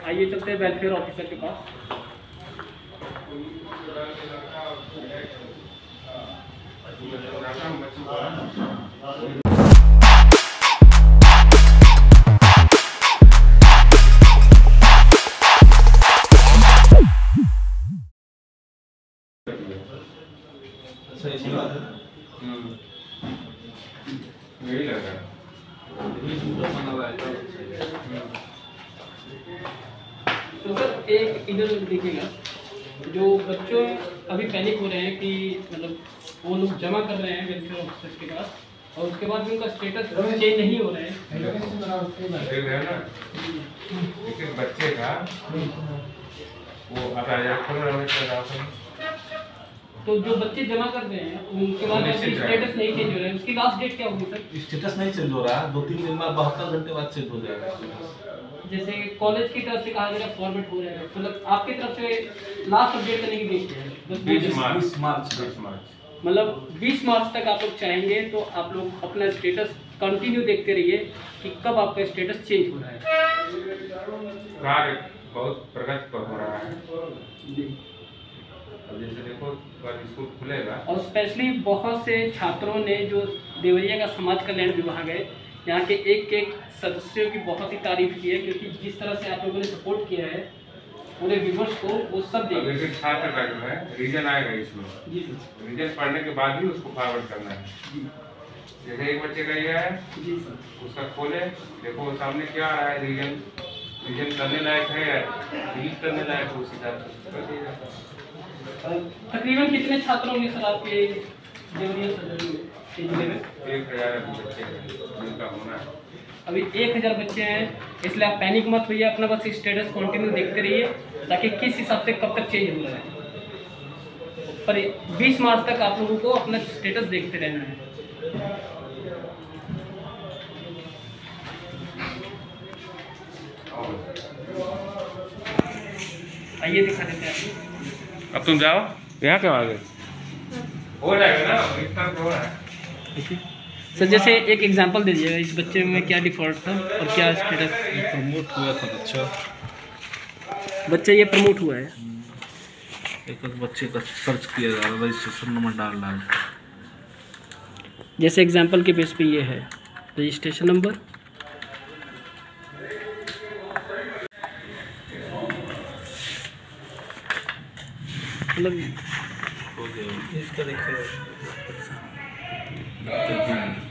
आइए चलते हैं वेलफेयर ऑफिसर के पास। यही लग रहा है। तो सर एक इधर देखिएगा, जो बच्चों अभी पैनिक हो रहे हैं कि मतलब वो लोग जमा कर रहे हैं वेलफेयर ऑफिसर के पास और उसके बाद भी उनका स्टेटस चेंज नहीं हो रहा है। देख रहे हैं ना, एक बच्चे का वो आता तो जो बच्चे जमा कर रहे हैं उनके बाद स्टेटस नहीं चेंज हो रहा है, उसकी लास्ट डेट क्या होगी सर? स्टेटस नहीं चेंज हो रहा है, 2-3 दिन बाद 72 घंटे बाद चेंज हो जाएगा। जैसे कॉलेज की तरफ से कहा जा रहा है फॉरवर्ड हो रहा है, मतलब आपकी तरफ से लास्ट अपडेट करने की डेट है 20 मार्च। मतलब 20 मार्च तक आप लोग चाहेंगे तो आप लोग अपना स्टेटस कंटिन्यू देखते रहिए कि कब आपका स्टेटस चेंज हो रहा है। कार्य बहुत प्रगति पर हो रहा है। अब जैसे देखो स्कूल खुलेगा और स्पेशली बहुत से छात्रों ने जो देवरिया का समाज कल्याण विभाग है यहाँ के एक सदस्यों की बहुत ही तारीफ की है, क्योंकि जिस तरह से आप लोगों ने सपोर्ट किया है पूरे व्यूअर्स को वो सब देखिए छात्र का जो है रीजन आएगा इसमें। जी रीजन पढ़ने के बाद ही उसको फॉरवर्ड करना है। जैसे एक बच्चे का ये है जी सर, उसका खोले देखो सामने क्या आ रहा है, रीजन करने लायक है या डिलीट करने लायक है, उस हिसाब से कर दिया जाता है। तकरीबन कितने छात्र होंगे सर आपके देवरिया जिले में? 1000 बच्चे हैं जिनका होना है। अभी 1000 बच्चे हैं, इसलिए आप पैनिक मत होइए, अपना बस स्टेटस कंटिन्यू देखते रहिए ताकि किस हिसाब से कब तक चेंज हो रहा है। पर 20 मार्च तक आप लोगों को अपना स्टेटस देखते रहना है। आइए दिखा देते हैं आपको। अब तुम जाओ, यहाँ क्यों आ गए? हो जाएगा ना, इतना हो रहा है। सर जैसे एक एग्जांपल दे दीजिएगा, इस बच्चे में क्या डिफॉल्ट था और क्या स्टेटस? प्रमोट हुआ था बच्चा ये प्रमोट हुआ है। एक बच्चे का सर्च किया जा रहा है, रजिस्ट्रेशन नंबर डाल जैसे एग्जांपल के बेस पे ये है रजिस्ट्रेशन नंबर, मतलब इसका देखिए